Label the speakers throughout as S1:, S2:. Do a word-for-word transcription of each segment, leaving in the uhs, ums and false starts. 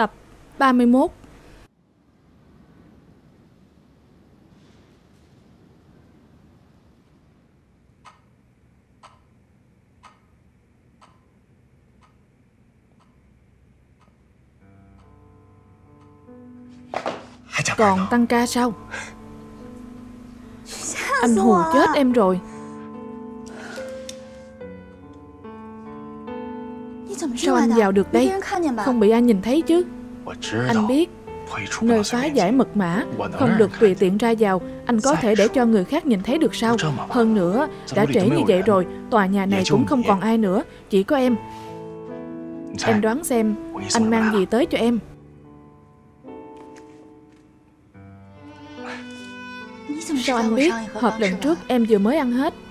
S1: Tập ba mươi mốt. Còn tăng ca sao? Anh hù chết em rồi. Sao anh vào được đây? Không bị ai nhìn thấy chứ? Anh biết nơi phá giải mật mã không được tùy tiện ra vào. Anh có thể để cho người khác nhìn thấy được sao? Hơn nữa, đã trễ như vậy rồi, tòa nhà này cũng không còn ai nữa, chỉ có em. Em đoán xem anh mang gì tới cho em? Sao anh biết? Hộp lần trước em vừa mới ăn hết.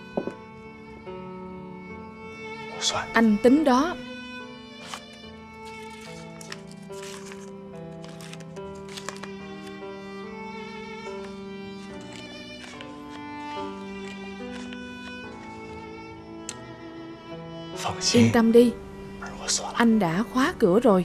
S1: Anh tính đó. Yên tâm đi, anh đã khóa cửa rồi.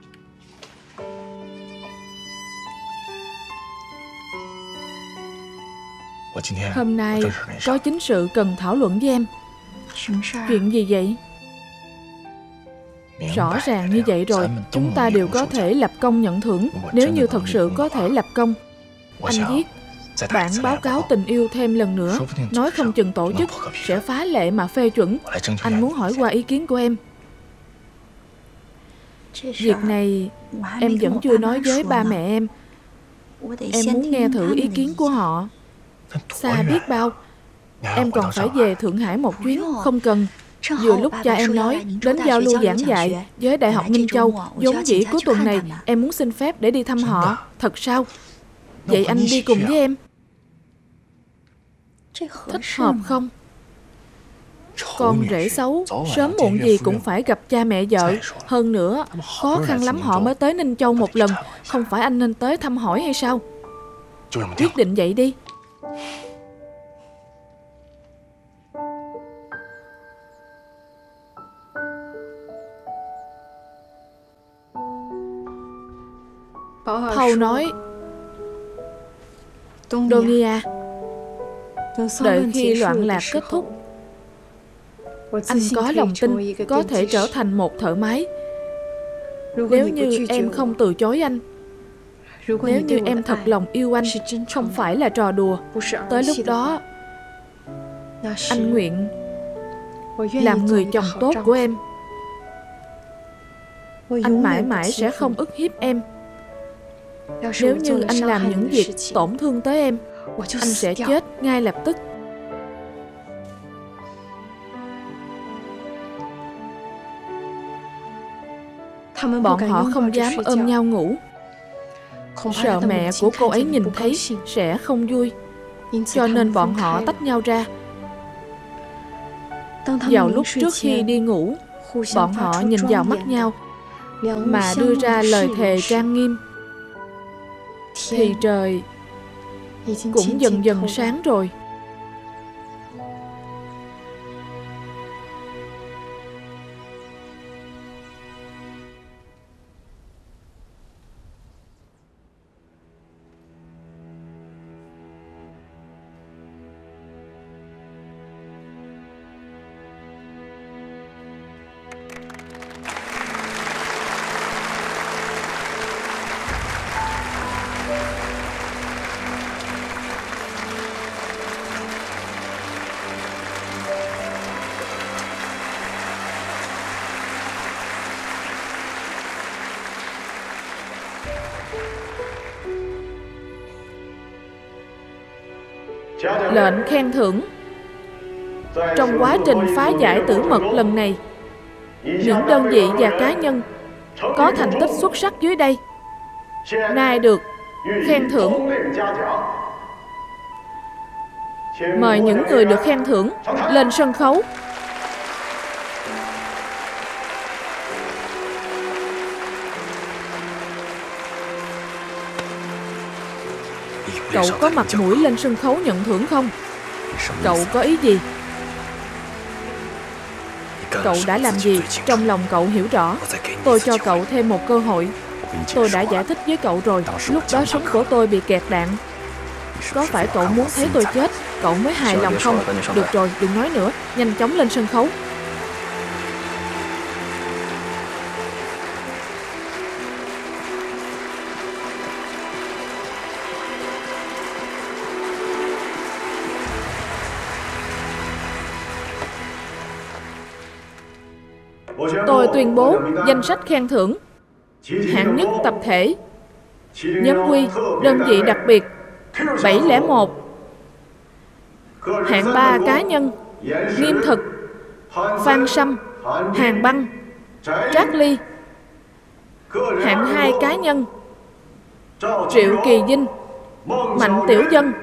S1: Hôm nay có chính sự cần thảo luận với em. Chuyện gì vậy? Rõ ràng như vậy rồi, chúng ta đều có thể lập công nhận thưởng. Nếu như thật sự có thể lập công, anh viết bản báo cáo tình yêu thêm lần nữa. Nói không chừng tổ chức sẽ phá lệ mà phê chuẩn. Anh muốn hỏi qua ý kiến của em. Việc này em vẫn chưa nói với ba mẹ em. Em muốn nghe thử ý kiến của họ. Xa biết bao. Em còn phải về Thượng Hải một chuyến. Không cần. Vừa lúc cha em nói đến giao lưu giảng dạy với Đại học Ninh Châu, vốn dĩ cuối tuần này em muốn xin phép để đi thăm họ. Thật sao? Vậy anh đi cùng với em. Thích hợp không? Con rể xấu sớm muộn gì cũng phải gặp cha mẹ vợ. Hơn nữa, khó khăn lắm họ mới tới Ninh Châu một lần. Không phải anh nên tới thăm hỏi hay sao? Quyết định vậy đi. Thâu nói, Donia, đợi khi loạn lạc kết thúc, anh có lòng tin có thể trở thành một thợ máy. Nếu như em không từ chối anh, nếu như em thật lòng yêu anh, không phải là trò đùa, tới lúc đó anh nguyện làm người chồng tốt của em. Anh mãi mãi sẽ không ức hiếp em. Nếu như anh làm những việc tổn thương tới em, anh sẽ chết ngay lập tức. Bọn họ không dám ôm nhau ngủ, sợ mẹ của cô ấy nhìn thấy sẽ không vui, cho nên bọn họ tách nhau ra. Vào lúc trước khi đi ngủ, bọn họ nhìn vào mắt nhau mà đưa ra lời thề trang nghiêm. Thì trời cũng dần dần sáng rồi. Lệnh khen thưởng. Trong quá trình phá giải tử mật lần này, những đơn vị và cá nhân có thành tích xuất sắc dưới đây nay được khen thưởng. Mời những người được khen thưởng lên sân khấu. Cậu có mặt mũi lên sân khấu nhận thưởng không? Cậu có ý gì? Cậu đã làm gì trong lòng cậu hiểu rõ. Tôi cho cậu thêm một cơ hội. Tôi đã giải thích với cậu rồi. Lúc đó súng của tôi bị kẹt đạn. Có phải cậu muốn thấy tôi chết cậu mới hài lòng không? Được rồi, đừng nói nữa. Nhanh chóng lên sân khấu. Tôi tuyên bố danh sách khen thưởng. Hạng nhất tập thể, nhóm quy, đơn vị đặc biệt bảy không một. Hạng ba cá nhân, Nghiêm Thực, Phan Sâm, Hàn Băng, Trác Ly. Hạng hai cá nhân, Triệu Kỳ Vinh, Mạnh Tiểu Dân.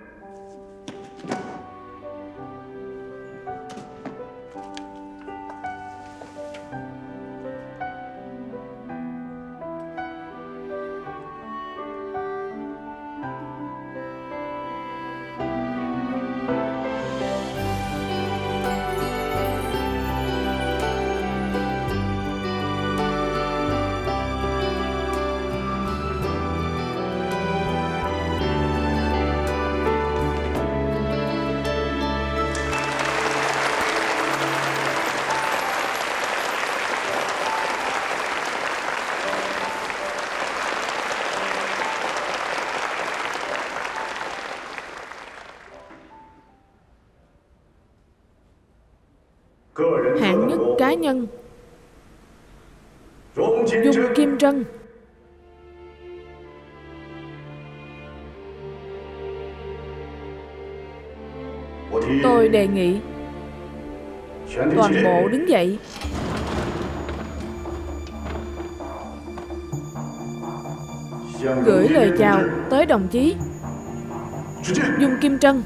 S1: Hạng nhất cá nhân, Dung Kim Trân. Tôi đề nghị toàn bộ đứng dậy. Gửi lời chào tới đồng chí Dung Kim Trân.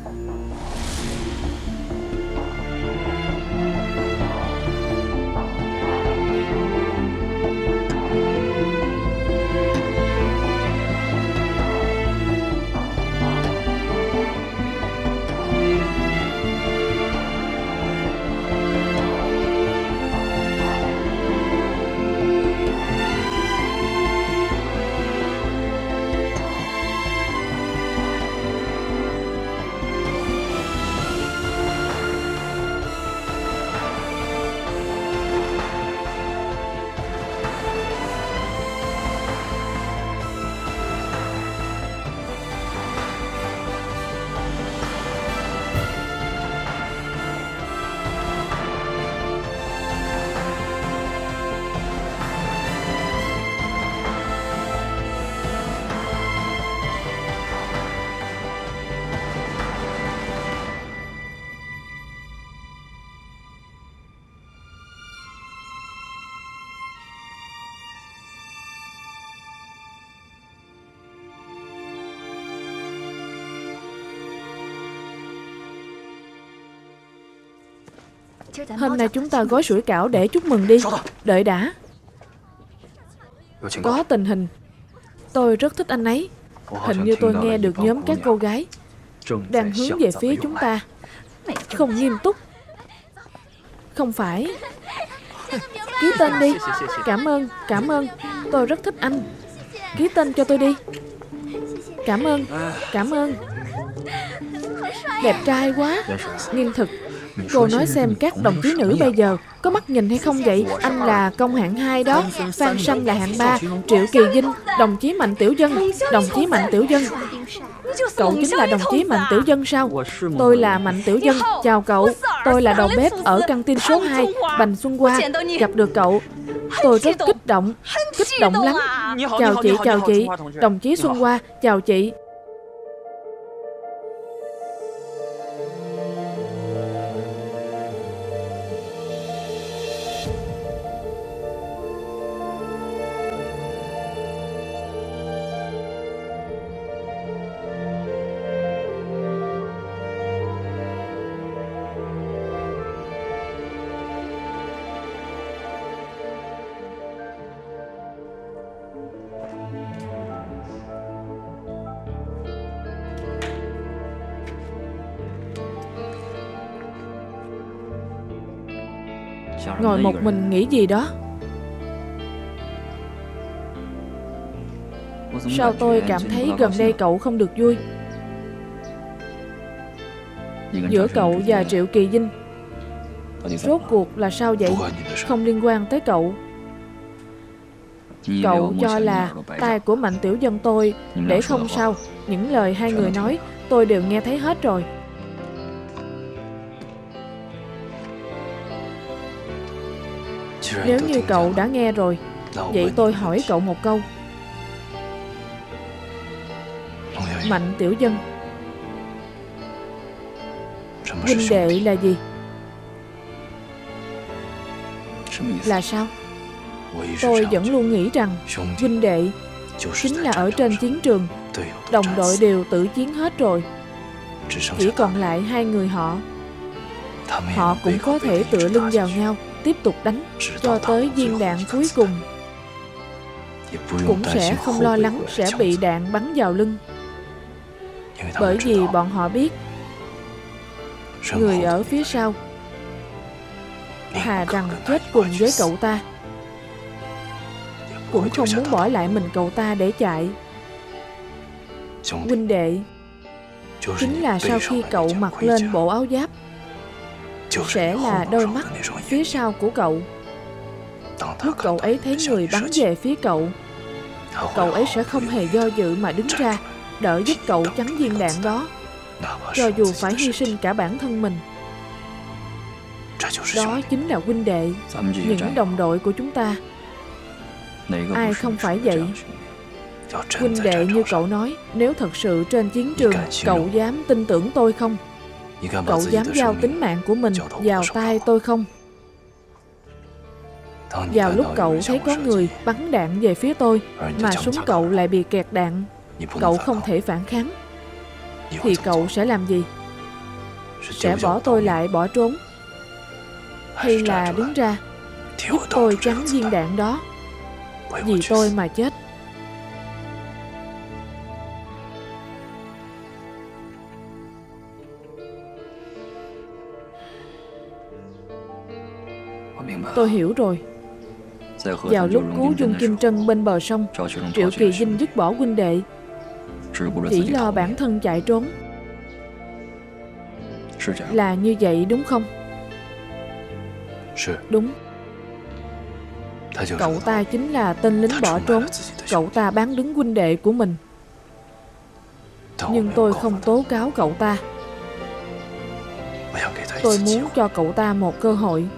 S1: Hôm nay chúng ta gói sủi cảo để chúc mừng đi. Đợi đã. Có tình hình. Tôi rất thích anh ấy. Hình như tôi nghe được nhóm các cô gái đang hướng về phía chúng ta. Không nghiêm túc. Không phải. Ký tên đi. Cảm ơn, cảm ơn. Tôi rất thích anh. Ký tên cho tôi đi. Cảm ơn, cảm ơn. Đẹp trai quá. Nghiêm Thực, cô nói xem các đồng chí nữ bây giờ có mắt nhìn hay không vậy? Anh là công hạng hai đó, Phan Sâm là hạng ba, Triệu Kỳ Vinh, đồng chí Mạnh Tiểu Dân, đồng chí Mạnh Tiểu Dân. Cậu chính là đồng chí Mạnh Tiểu Dân sao? Tôi là Mạnh Tiểu Dân, chào cậu. Tôi là đầu bếp ở căng tin số hai, Bành Xuân Hoa. Gặp được cậu, tôi rất kích động, kích động lắm. Chào chị, chào chị. Đồng chí Xuân Hoa, chào chị. Ngồi một mình nghĩ gì đó. Sao tôi cảm thấy gần đây cậu không được vui? Giữa cậu và Triệu Kỳ Vinh rốt cuộc là sao vậy? Không liên quan tới cậu. Cậu cho là tai của Mạnh Tiểu Dân tôi để không sao. Những lời hai người nói tôi đều nghe thấy hết rồi. Nếu như cậu đã nghe rồi, vậy tôi hỏi cậu một câu. Mạnh Tiểu Dân, huynh đệ là gì? Là sao? Tôi vẫn luôn nghĩ rằng huynh đệ chính là ở trên chiến trường, đồng đội đều tự chiến hết rồi, chỉ còn lại hai người họ. Họ cũng có thể tựa lưng vào nhau, tiếp tục đánh cho tới viên đạn cuối cùng, cũng sẽ không lo lắng sẽ bị đạn bắn vào lưng. Bởi vì bọn họ biết người ở phía sau thà rằng chết cùng với cậu ta, cũng không muốn bỏ lại mình cậu ta để chạy. Huynh đệ chính là sau khi cậu mặc lên bộ áo giáp, sẽ là đôi mắt phía sau của cậu. Lúc cậu ấy thấy người bắn về phía cậu, cậu ấy sẽ không hề do dự mà đứng ra đỡ giúp cậu chắn viên đạn đó, cho dù phải hy sinh cả bản thân mình. Đó chính là huynh đệ, những đồng đội của chúng ta. Ai không phải vậy? Huynh đệ như cậu nói, nếu thật sự trên chiến trường, cậu dám tin tưởng tôi không? Cậu dám giao tính mạng của mình vào tay tôi không? Vào lúc cậu thấy có người bắn đạn về phía tôi, mà súng cậu lại bị kẹt đạn, cậu không thể phản kháng, thì cậu sẽ làm gì? Sẽ bỏ tôi lại bỏ trốn, hay là đứng ra giúp tôi chắn viên đạn đó, vì tôi mà chết? Tôi hiểu rồi. Vào lúc cứu Dung Kim Trân bên bờ sông, Triệu Kỳ Vinh dứt bỏ huynh đệ, chỉ lo bản thân chạy trốn. Là như vậy đúng không? Đúng. Cậu ta chính là tên lính bỏ trốn. Cậu ta bán đứng huynh đệ của mình. Nhưng tôi không tố cáo cậu ta. Tôi muốn cho cậu ta một cơ hội.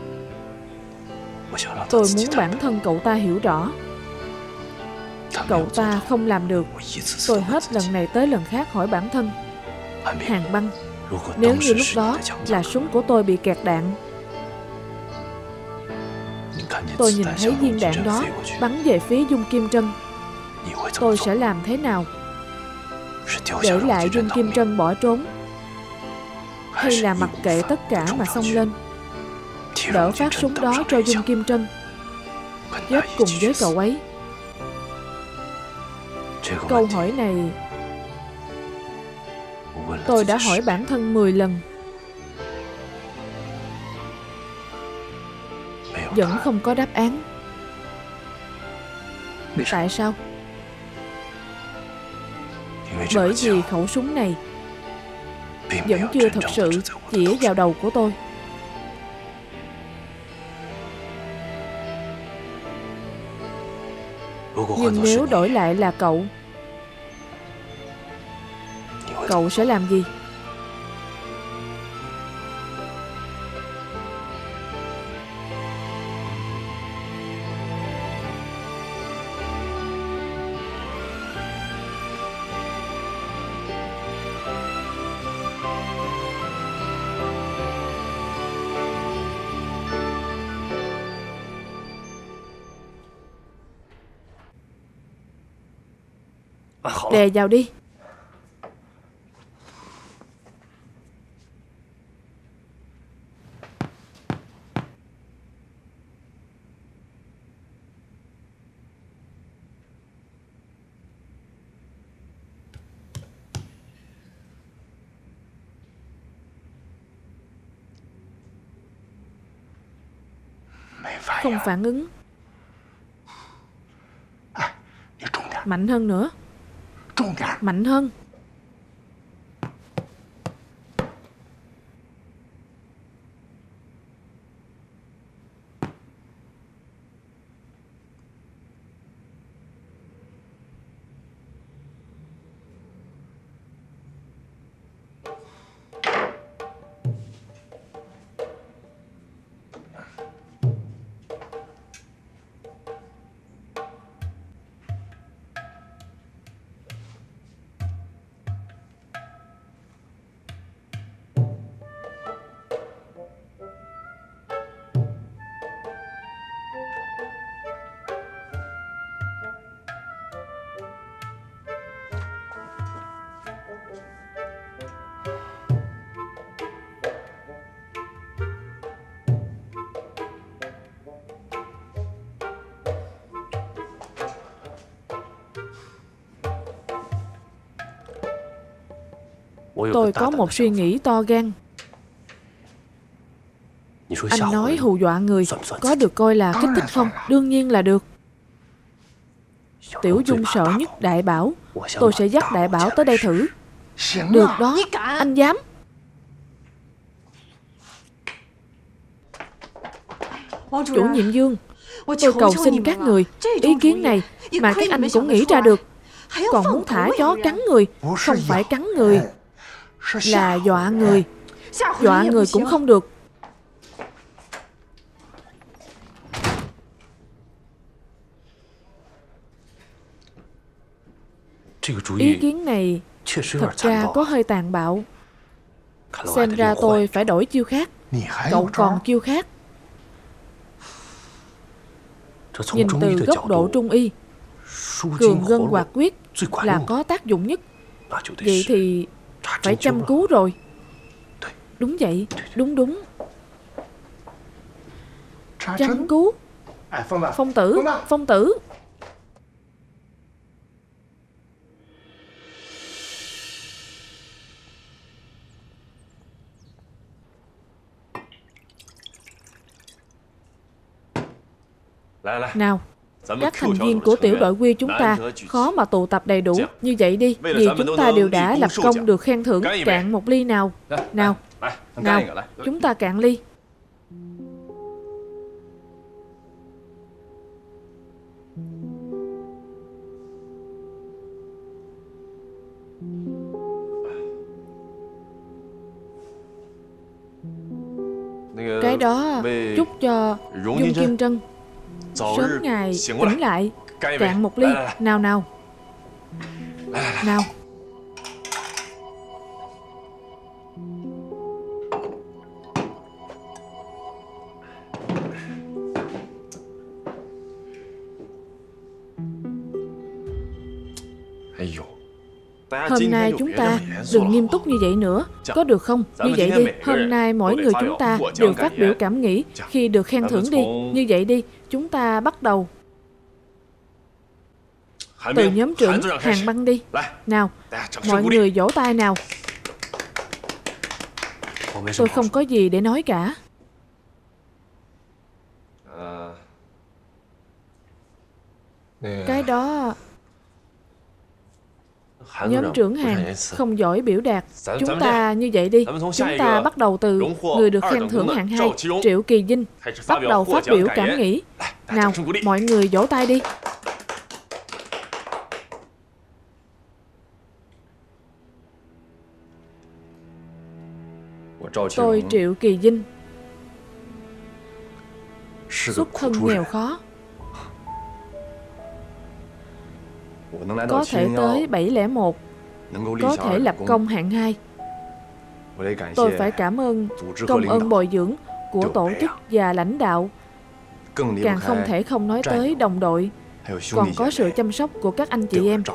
S1: Tôi muốn bản thân cậu ta hiểu rõ, cậu ta không làm được. Tôi hết lần này tới lần khác hỏi bản thân, Hàng Băng, nếu như lúc đó là súng của tôi bị kẹt đạn, tôi nhìn thấy viên đạn đó bắn về phía Dung Kim Trân, tôi sẽ làm thế nào? Để lại Dung Kim Trân bỏ trốn, hay là mặc kệ tất cả mà xông lên, đỡ phát súng đó cho Dung Kim Trân, chết cùng với cậu ấy? Câu hỏi này tôi đã hỏi bản thân mười lần, vẫn không có đáp án. Tại sao? Bởi vì khẩu súng này vẫn chưa thật sự chĩa vào đầu của tôi. Nhưng nếu đổi lại là cậu, cậu sẽ làm gì? Đè vào đi. Không phản ứng. Mạnh hơn nữa. mạnh hơn. Tôi có một suy nghĩ to gan. Anh nói hù dọa người có được coi là kích thích không? Đương nhiên là được. Tiểu Dung sợ nhất Đại Bảo. Tôi sẽ dắt Đại Bảo tới đây thử. Được đó, anh dám. Chủ nhiệm Dương, tôi cầu xin các người, ý kiến này mà các anh cũng nghĩ ra được. Còn muốn thả chó cắn người, không phải cắn người, là dọa người. Dọa người cũng không được. Ý kiến này thật ra có hơi tàn bạo. Xem ra tôi phải đổi chiêu khác. Cậu còn chiêu khác. Nhìn từ góc độ trung y, cường gân hoạt huyết là có tác dụng nhất. Vậy thì phải chăm cứu rồi. Đúng vậy, đúng đúng. Chăm cứu. Phong Tử, Phong Tử. Nào, các thành viên của tiểu đội Quy chúng ta khó mà tụ tập đầy đủ. Như vậy đi, vì chúng ta đều đã lập công được khen thưởng. Cạn một ly nào. Nào, nào, chúng ta cạn ly. Cái đó chúc cho Dung Kim Trân sớm ngày tỉnh lại. Cạn một ly. Nào nào. Nào. Hôm nay chúng ta đừng nghiêm túc như vậy nữa, có được không? Như vậy đi, hôm nay mỗi người chúng ta đều phát biểu cảm nghĩ khi được khen thưởng đi. Như vậy đi, chúng ta bắt đầu. Từ nhóm trưởng Hàng Băng đi. Nào, mọi người vỗ tay nào. Tôi không có gì để nói cả. Cái đó... Nhóm trưởng Hàng không giỏi biểu đạt. Chúng ta như vậy đi. Chúng ta bắt đầu từ người được khen thưởng hạng hai, Triệu Kỳ Vinh, bắt đầu phát biểu cảm nghĩ. Nào, mọi người vỗ tay đi. Tôi Triệu Kỳ Vinh, xuất thân nghèo khó, có thể tới bảy không một, có thể lập công hạng hai. Tôi phải cảm ơn công ơn bồi dưỡng của tổ chức và lãnh đạo. Càng không thể không nói tới đồng đội, còn có sự chăm sóc của các anh chị em.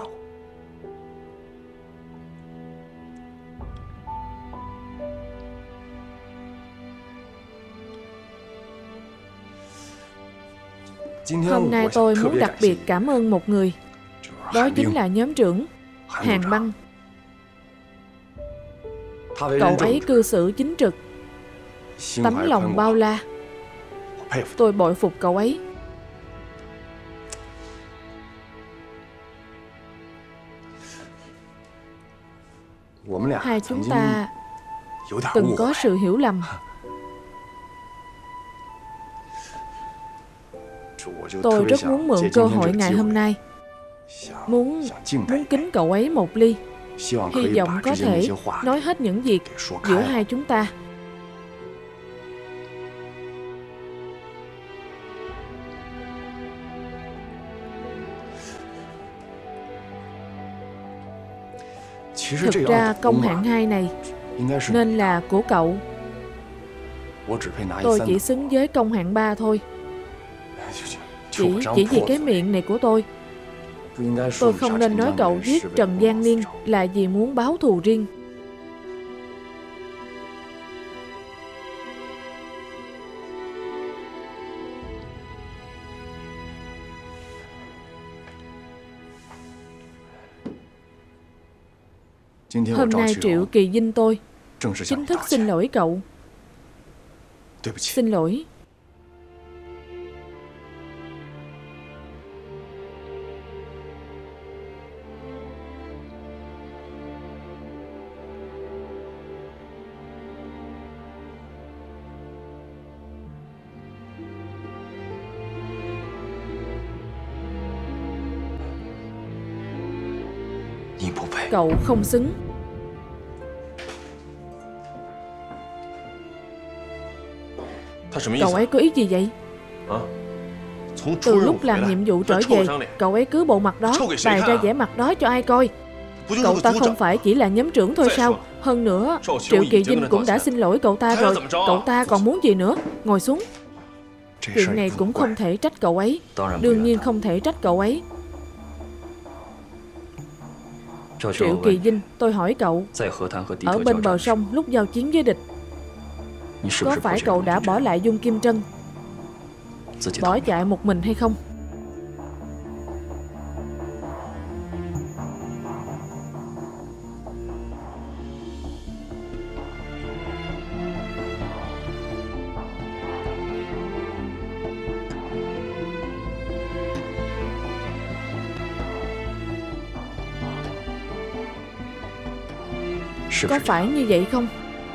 S1: Hôm nay tôi muốn đặc biệt cảm ơn một người. Đó chính là nhóm trưởng Hàng Băng. Cậu ấy cư xử chính trực, tấm lòng bao la. Tôi bội phục cậu ấy. Hai chúng ta từng có sự hiểu lầm. Tôi rất muốn mượn cơ hội ngày hôm nay, Muốn muốn kính cậu ấy một ly, hy vọng có thể nói hết những việc giữa hai chúng ta. Thực ra công hạng hai này nên là của cậu. Tôi chỉ xứng với công hạng ba thôi. Chỉ, chỉ vì cái miệng này của tôi. Tôi không nên nói cậu giết Trần Giang Niên là vì muốn báo thù riêng. Hôm nay Triệu Kỳ Vinh tôi chính thức xin lỗi cậu. Xin lỗi. Cậu không xứng. Cậu ấy có ý gì vậy? Từ lúc làm nhiệm vụ trở về, cậu ấy cứ bộ mặt đó, bày ra vẻ mặt đó cho ai coi. Cậu ta không phải chỉ là nhóm trưởng thôi sao? Hơn nữa, Triệu Kỳ Vinh cũng đã xin lỗi cậu ta rồi. Cậu ta còn muốn gì nữa? Ngồi xuống. Chuyện này cũng không thể trách cậu ấy. Đương nhiên không thể trách cậu ấy. Triệu Kỳ Vinh, tôi hỏi cậu, ở bên bờ sông lúc giao chiến với địch, có phải cậu đã bỏ lại Dung Kim Trân, bỏ chạy một mình hay không? Có phải như vậy không?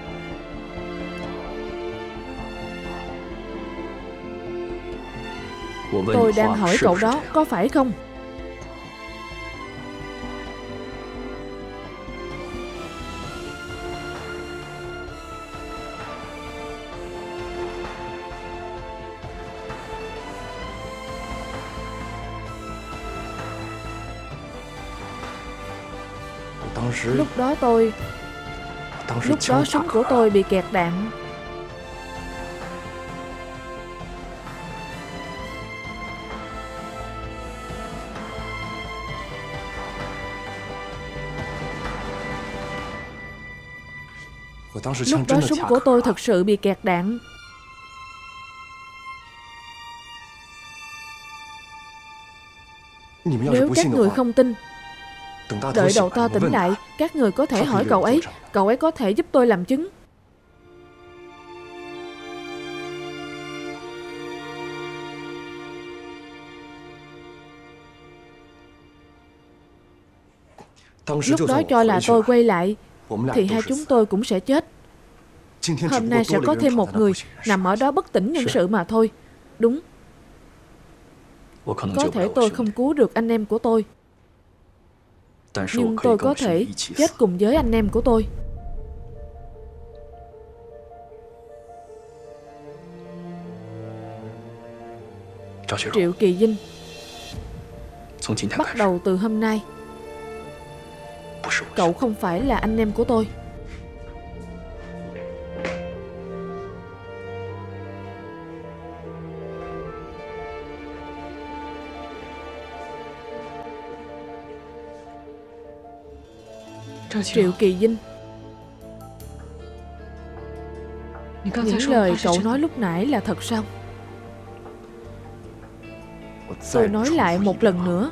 S1: Tôi đang hỏi cậu đó, có phải không? Lúc đó tôi Lúc đó súng của tôi bị kẹt đạn. Lúc đó súng của tôi thật sự bị kẹt đạn. Nếu các người không tin, đợi đầu to tỉnh lại, các người có thể hỏi cậu ấy. Cậu ấy có thể giúp tôi làm chứng. Lúc đó cho là tôi quay lại thì hai chúng tôi cũng sẽ chết. Hôm nay sẽ có thêm một người nằm ở đó bất tỉnh nhân sự mà thôi. Đúng. Có thể tôi không cứu được anh em của tôi, nhưng tôi có thể chết cùng với anh em của tôi. Triệu Kỳ Vinh, bắt đầu từ hôm nay, cậu không phải là anh em của tôi. Triệu Kỳ Vinh, những lời cậu nói lúc nãy là thật sao? Tôi nói lại một lần nữa.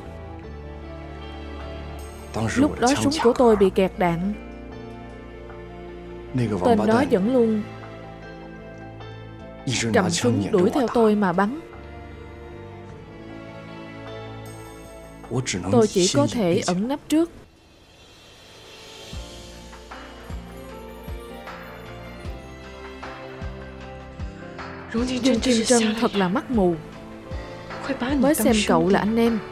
S1: Lúc đó súng của tôi bị kẹt đạn. Tên đó vẫn luôn cầm súng đuổi theo tôi mà bắn. Tôi chỉ có thể ẩn nấp trước. Dương Kim Trân thật là mắt mù, mới xem cậu là anh em.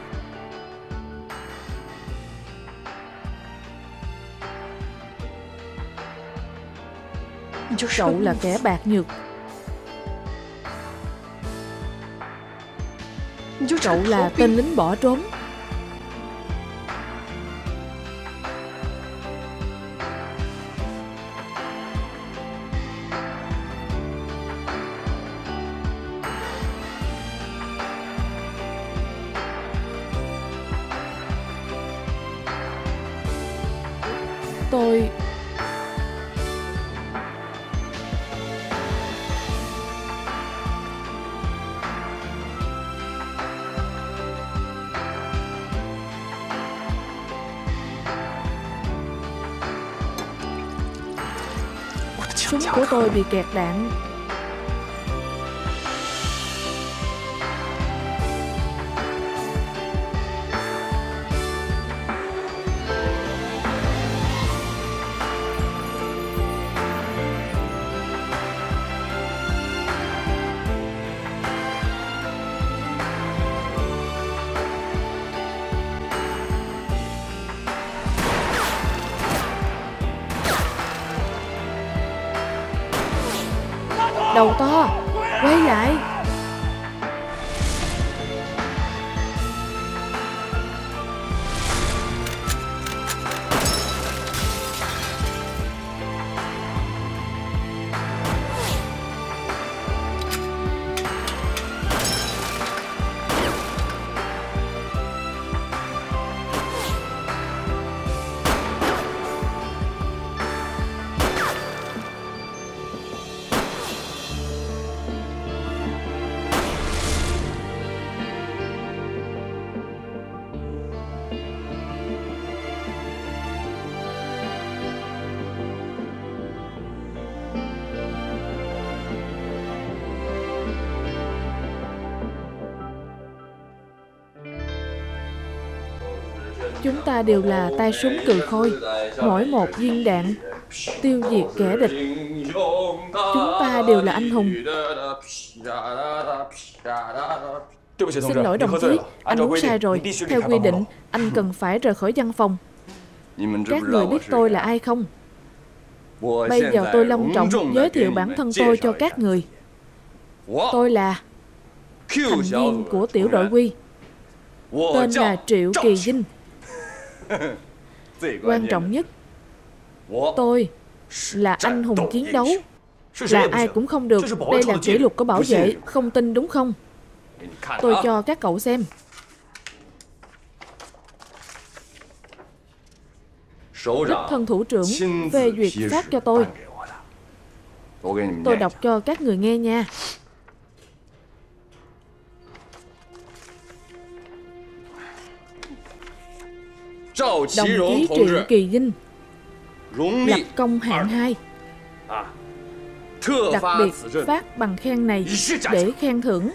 S1: Cậu là kẻ bạc nhược. Cậu là tên lính bỏ trốn. Tôi... Súng của tôi bị kẹt đạn. Đầu to, quay lại. Chúng ta đều là tay súng cừ khôi, mỗi một viên đạn tiêu diệt kẻ địch. Chúng ta đều là anh hùng. Xin lỗi đồng chí, anh uống sai rồi. Theo quy định, anh cần phải rời khỏi văn phòng. Các người biết tôi là ai không? Bây giờ tôi long trọng giới thiệu bản thân tôi cho các người. Tôi là thành viên của tiểu đội Quy, tên là Triệu Kỳ Vinh. Quan trọng nhất, tôi là anh hùng chiến đấu, là ai cũng không được. Đây là kỷ luật của bảo vệ. Không tin đúng không? Tôi cho các cậu xem. Đích thân thủ trưởng phê duyệt phát cho tôi. Tôi đọc cho các người nghe nha. Đồng chí Triệu Kỳ Vinh, lập công hạng hai, đặc biệt phát bằng khen này để khen thưởng.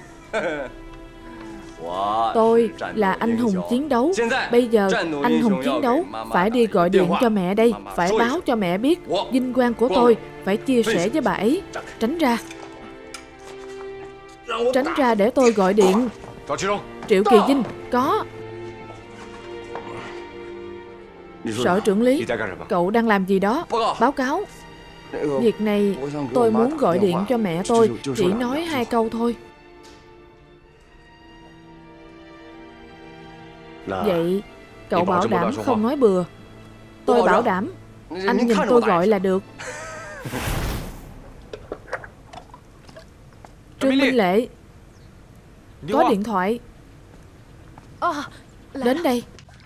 S1: Tôi là anh hùng chiến đấu. Bây giờ anh hùng chiến đấu phải đi gọi điện cho mẹ đây, phải báo cho mẹ biết vinh quang của tôi, phải chia sẻ với bà ấy. Tránh ra, tránh ra để tôi gọi điện. Triệu Kỳ Vinh, có. Sở trưởng Lý, cậu đang làm gì đó? Báo cáo. Việc này tôi muốn gọi điện cho mẹ tôi, chỉ nói hai câu thôi. Vậy cậu bảo đảm không nói bừa. Tôi bảo đảm. Anh nhìn tôi gọi là được. Trương Minh Lệ, có điện thoại. Đến đây.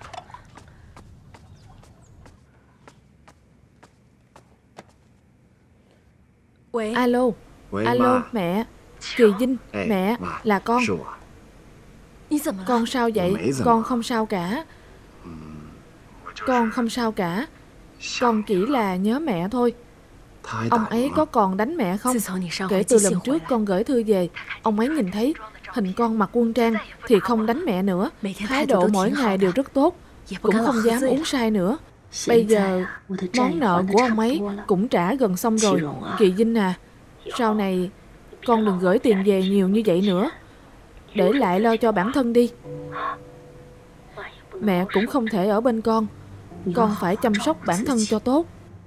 S1: Alo. Alo mẹ. Kỳ Vinh, mẹ, là con. Con sao vậy? Con không sao cả. Con không sao cả. Con chỉ là nhớ mẹ thôi. Ông ấy có còn đánh mẹ không? Kể từ lần trước con gửi thư về, ông ấy nhìn thấy hình con mặc quân trang thì không đánh mẹ nữa. Thái độ mỗi ngày đều rất tốt, cũng không dám uống sai nữa. Bây giờ món nợ của ông ấy cũng trả gần xong rồi. Kỳ Vinh à, sau này Con đừng gửi tiền về nhiều như vậy nữa. Để lại lo cho bản thân đi. Mẹ cũng không thể ở bên con. Con phải chăm sóc bản thân cho tốt.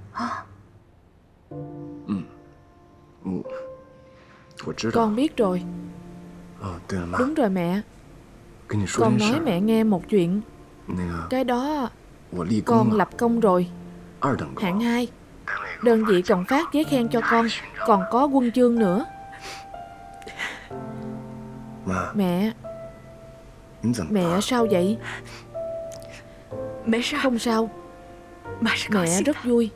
S1: Con biết rồi. Đúng rồi mẹ. Con nói mẹ nghe một chuyện. Cái đó con lập công rồi. Hạng hai. Đơn vị cần phát giấy khen cho con. Còn có huân chương nữa. Mẹ. Mẹ sao vậy? Không sao. Mẹ rất vui.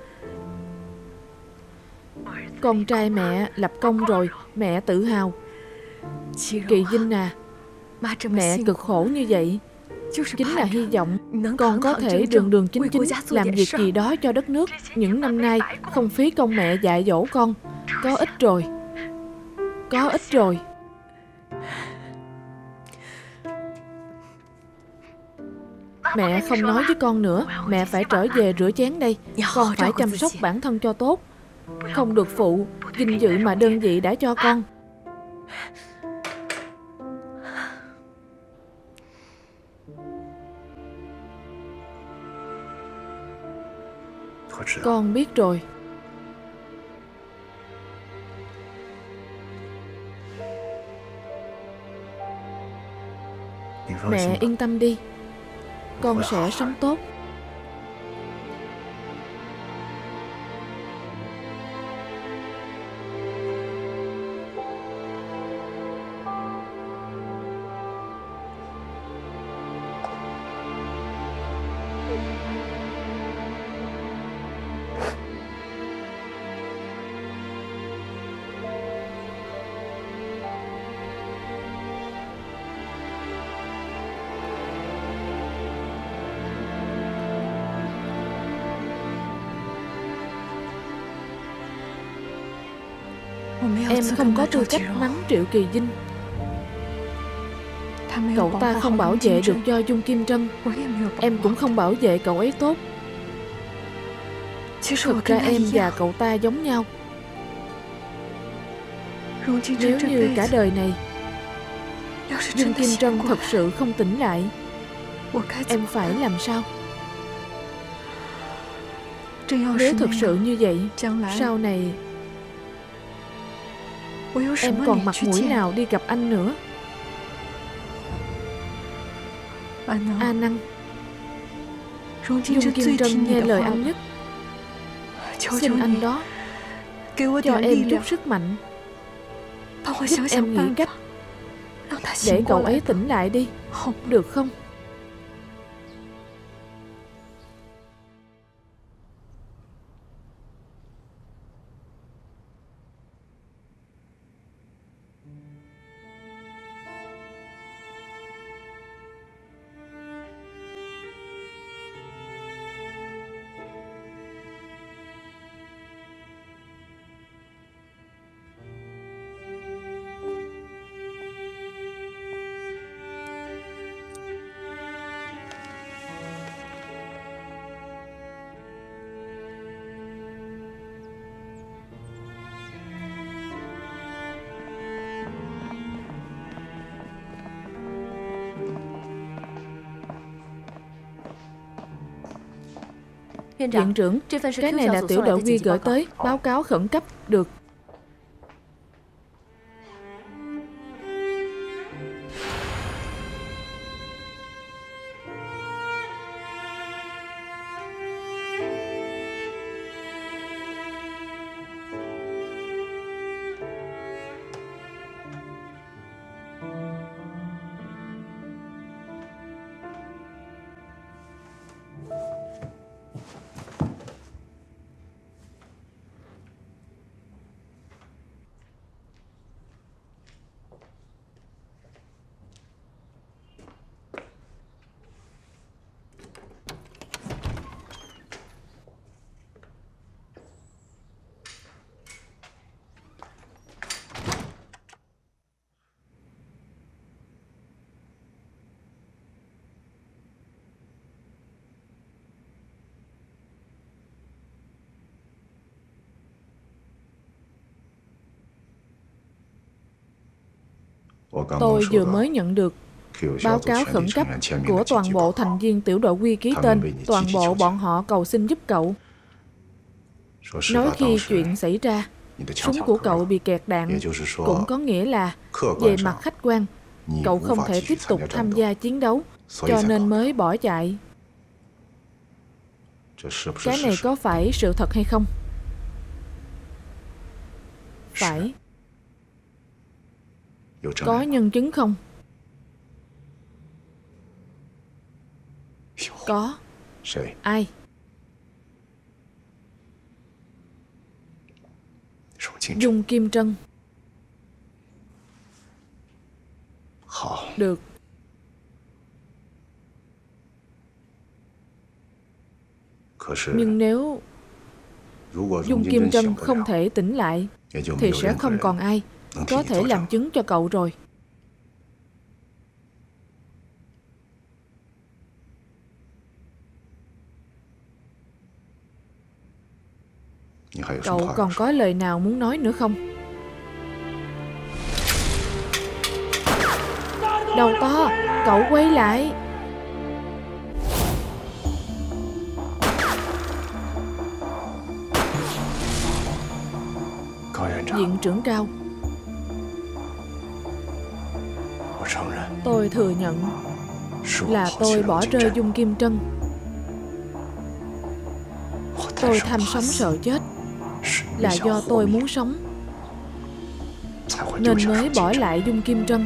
S1: Con trai mẹ lập công rồi. Mẹ tự hào. Kỳ Vinh à, mẹ cực khổ như vậy chính là hy vọng con có thể đường đường chính chính làm việc gì đó cho đất nước. Những năm nay không phí công mẹ dạy dỗ con. Có ích rồi. Có ích rồi. Mẹ không nói với con nữa. Mẹ phải trở về rửa chén đây. Con phải chăm sóc bản thân cho tốt. Không được phụ vinh dự mà đơn vị đã cho con. Con biết rồi. Mẹ yên tâm đi. Con sẽ sống tốt. Em không có tư cách mắng Triệu Kỳ Vinh. Cậu ta không bảo vệ được cho Dung Kim Trân. Em cũng không bảo vệ cậu ấy tốt. Thực ra em và cậu ta giống nhau. Nếu như cả đời này Dung Kim Trân thật sự không tỉnh lại, em phải làm sao? Nếu thật sự như vậy, sau này em còn mặt mũi nào đi gặp anh nữa? A Năng, Dung Kim Trân nghe lời anh nhất. Xin anh đó cho em chút sức mạnh, giúp em nghĩ cách để cậu ấy tỉnh lại đi, được không? Viện trưởng, cái này là tiểu đội Quy gửi tới, báo cáo khẩn cấp. Được. Tôi vừa mới nhận được báo cáo khẩn cấp của toàn bộ thành viên tiểu đội Quy ký tên. Toàn bộ bọn họ cầu xin giúp cậu. Nói khi chuyện xảy ra, súng của cậu bị kẹt đạn, cũng có nghĩa là về mặt khách quan, cậu không thể tiếp tục tham gia chiến đấu, cho nên mới bỏ chạy. Cái này có phải sự thật hay không? Phải. Có nhân chứng không? Có. Ai? Dung Kim Trân. Được. Nhưng nếu Dung Kim Trân không thể tỉnh lại thì sẽ không còn ai có thể làm chứng cho cậu rồi. Cậu còn có lời nào muốn nói nữa không? Đầu to, cậu quay lại. Viện trưởng Cao, tôi thừa nhận là tôi bỏ rơi Dung Kim Trân. Tôi tham sống sợ chết là do tôi muốn sống, nên mới bỏ lại Dung Kim Trân.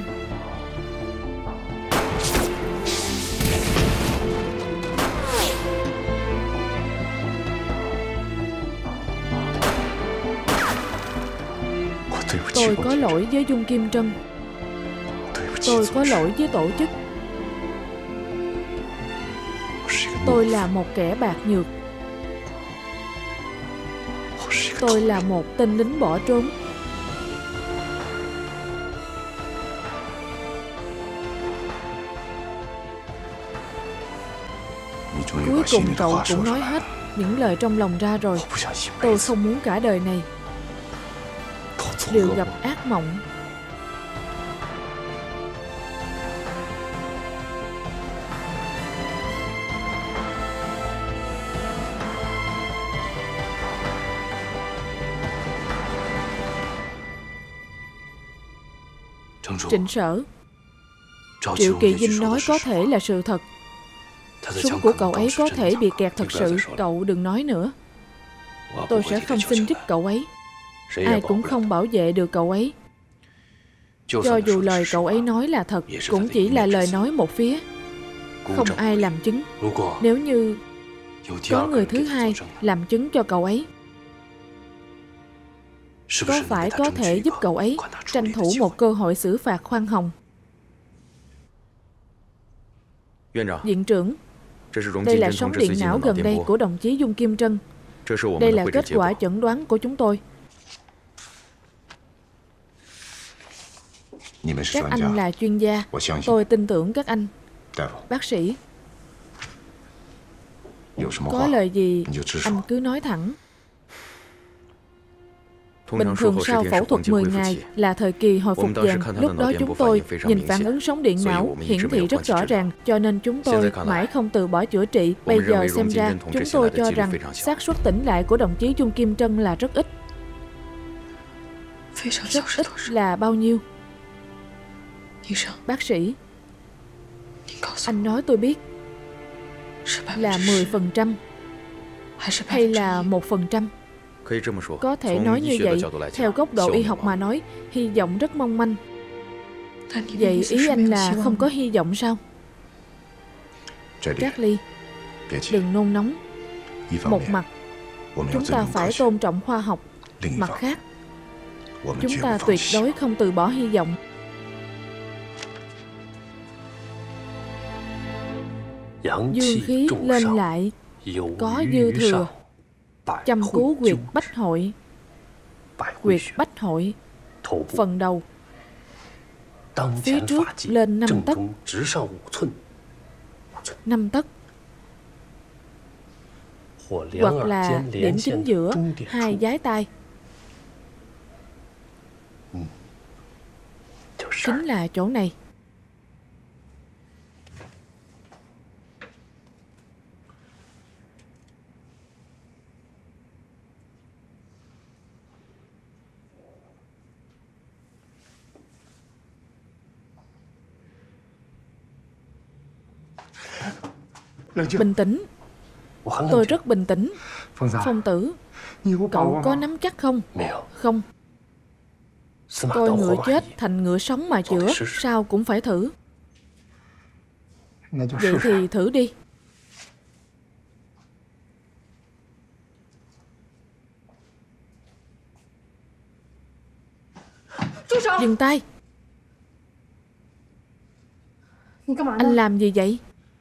S1: Tôi có lỗi với Dung Kim Trân. Tôi có lỗi với tổ chức. Tôi là một kẻ bạc nhược. Tôi là một tên lính bỏ trốn. Cuối cùng cậu cũng nói hết những lời trong lòng ra rồi. Tôi không muốn cả đời này đều gặp ác mộng. Trịnh Sở, Triệu Kỳ Vinh nói có thể là sự thật. Súng của cậu ấy có thể bị kẹt thật sự. Cậu đừng nói nữa. Tôi sẽ không xin giúp cậu ấy. Ai cũng không bảo vệ được cậu ấy. Cho dù lời cậu ấy nói là thật, cũng chỉ là lời nói một phía, không ai làm chứng. Nếu như có người thứ hai làm chứng cho cậu ấy, có phải có thể giúp cậu ấy tranh thủ một cơ hội xử phạt khoan hồng? Viện trưởng, đây là sóng điện não gần đây của đồng chí Dung Kim Trân. Đây là kết quả chẩn đoán của chúng tôi. Các anh là chuyên gia, tôi tin tưởng các anh. Bác sĩ, có lời gì anh cứ nói thẳng. Bình thường sau phẫu thuật mười ngày là thời kỳ hồi phục vàng. Lúc đó chúng tôi nhìn phản ứng sóng điện não hiển thị rất rõ ràng, cho nên chúng tôi mãi không từ bỏ chữa trị. Bây giờ xem ra, chúng tôi cho rằng xác suất tỉnh lại của đồng chí Dung Kim Trân là rất ít. Rất ít là bao nhiêu? Bác sĩ, anh nói tôi biết là mười phần trăm hay là một phần trăm? Có thể nói như vậy. Theo góc độ y học mà nói, hy vọng rất mong manh. Vậy ý anh là không có hy vọng sao? Charlie, đừng nôn nóng. Một mặt, chúng ta phải tôn trọng khoa học. Mặt khác, chúng ta tuyệt đối không từ bỏ hy vọng. Dương khí lên lại, có dư thừa. Chăm cứu quyệt bách hội. Quyệt bách hội, phần đầu phía trước lên năm tấc. Năm tấc. Hoặc là điểm chính giữa hai giái tai. chính là chỗ này. Bình tĩnh. Tôi rất bình tĩnh. Phong tử, cậu có nắm chắc không? Không. Coi ngựa chết thành ngựa sống mà chữa, sao cũng phải thử. Vậy thì thử đi. Dừng tay. Anh làm gì vậy?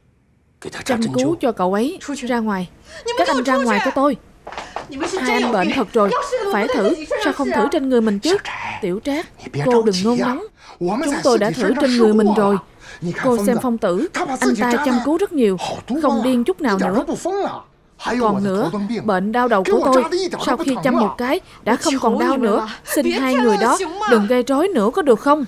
S1: Chăm cứu cho cậu ấy. Ra ngoài. Các anh ra ngoài cho tôi. Hai anh bệnh thật rồi. Phải thử. Sao không thử trên người mình chứ? Tiểu Trác, cô đừng nôn nóng. Chúng tôi đã thử trên người mình rồi. Cô xem Phong tử, anh ta chăm cứu rất nhiều, không điên chút nào nữa. Còn nữa, bệnh đau đầu của tôi, sau khi chăm một cái đã không còn đau nữa. Xin hai người đó đừng gây rối nữa có được không?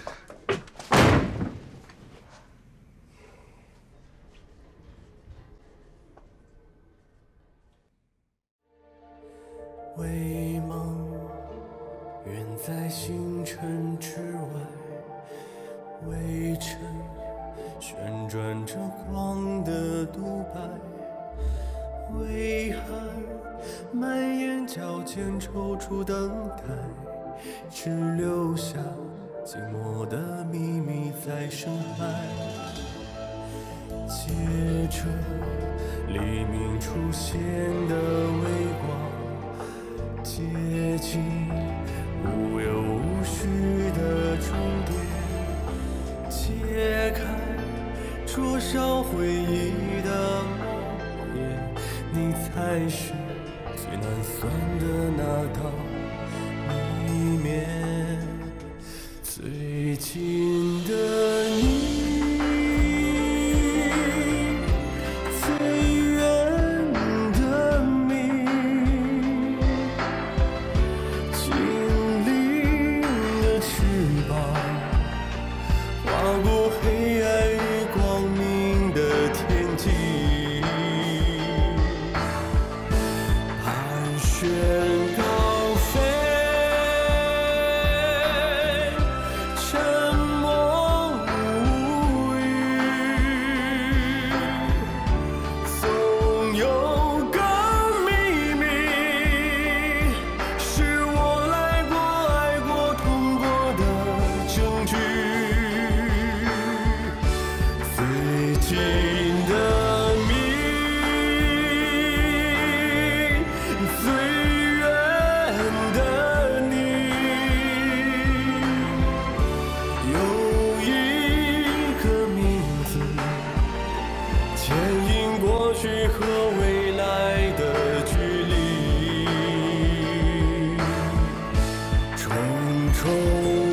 S2: trông